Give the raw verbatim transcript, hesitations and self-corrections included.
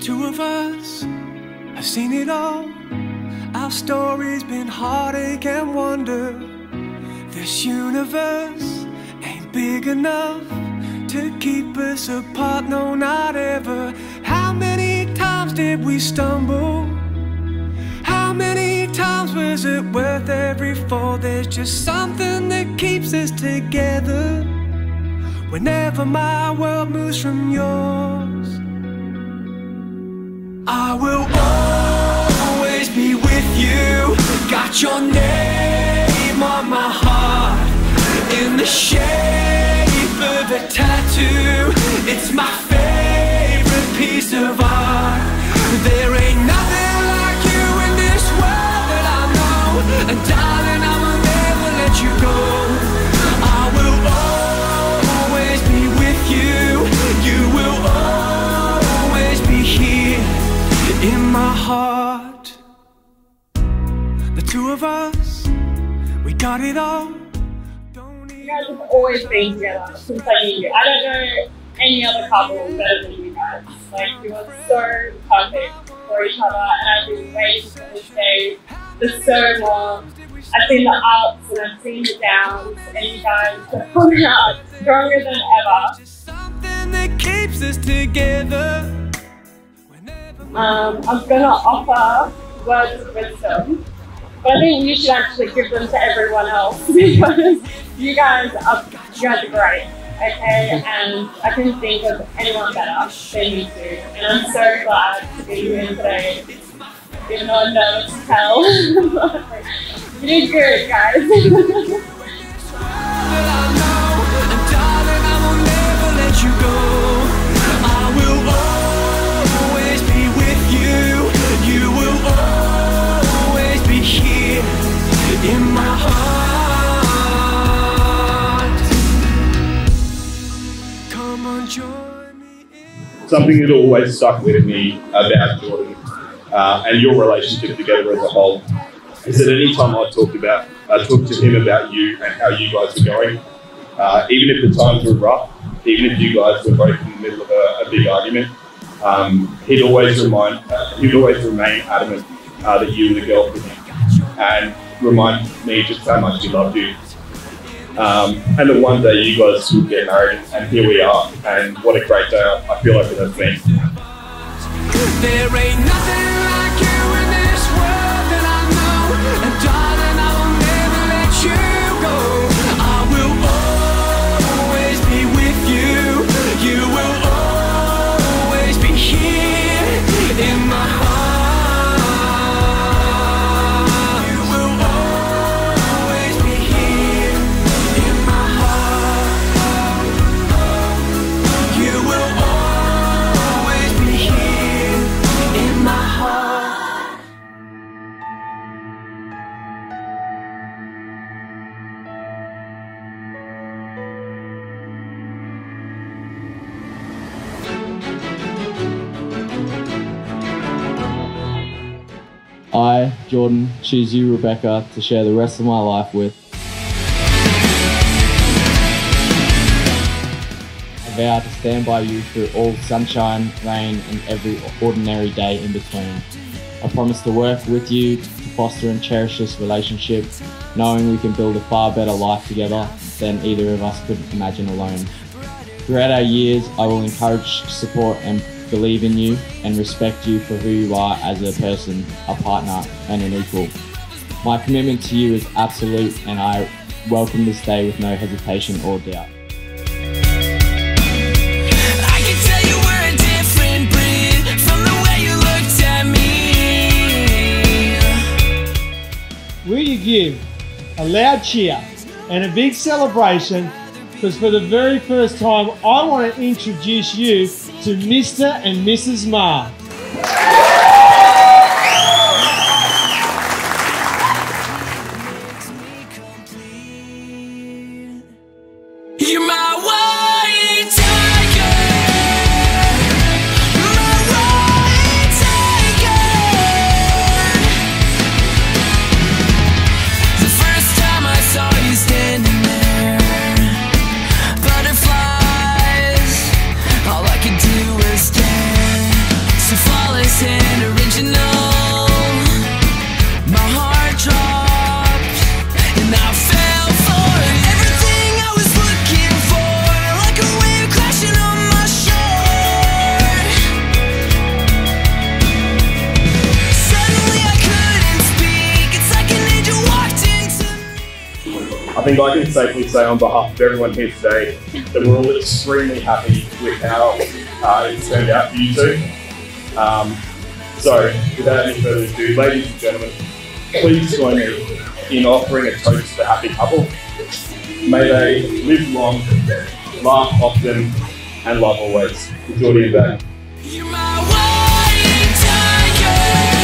two of us have seen it all. Our story's been heartache and wonder. This universe ain't big enough to keep us apart, no, not ever. How many times did we stumble? How many times was it worth every fall? There's just something that keeps us together. Whenever my world moves from yours, I will always be with you. Got your name on my heart in the shape of a tattoo. It's my favorite piece of art. There ain't nothing like you in this world that I know. And darling, I will never let you go. I will always be with you. You will always be here in my heart. The two of us, we got it all. You guys have always been together since I knew you. I don't know any other couple better than you guys. Like, you are so perfect for each other, and I've been waiting for this day for so long. I've seen the ups and I've seen the downs, and you guys have come out stronger than ever. Something that keeps us together. Um, I'm gonna offer words of wisdom, but I think you should actually give them to everyone else because you guys are you guys are great, okay? And I couldn't think of anyone better than you two. And I'm so glad to be here today, even though I'm nervous as hell. You did good, guys. In my heart, come on, join me in. Something that always stuck with me about Jordan uh, and your relationship together as a whole is that any time I talked about, I talked to him about you and how you guys were going, uh, even if the times were rough, even if you guys were both in the middle of a, a big argument, um, he'd always remind, uh, he'd always remain adamant uh, that you were the girl for him, and remind me just how much he loved you. Um, and that one day you guys would get married, and here we are. And what a great day I feel like it has been. There ain't nothing like you in this world that I know. And darling, I will never let you go. I will always be with you. You will always be here in my heart. I, Jordan, choose you, Rebecca, to share the rest of my life with. I vow to stand by you through all sunshine, rain, and every ordinary day in between. I promise to work with you to foster and cherish this relationship, knowing we can build a far better life together than either of us could imagine alone. Throughout our years, I will encourage, support, and believe in you and respect you for who you are as a person, a partner, and an equal. My commitment to you is absolute, and I welcome this day with no hesitation or doubt. I can tell you we're a different breed from the way you looked at me. Will you give a loud cheer and a big celebration, because for the very first time I want to introduce you to Mister and Missus Ma. You're my white tiger, my white tiger. The first time I saw you standing there, butterflies, all I could do was stare. So far I think I can safely say on behalf of everyone here today that we're all extremely happy with how uh, it's turned out for you two. Um, so, without any further ado, ladies and gentlemen, please join me in offering a toast to the happy couple. May they live long, laugh often, and love always. With Geordie and Beck. You're my white tiger.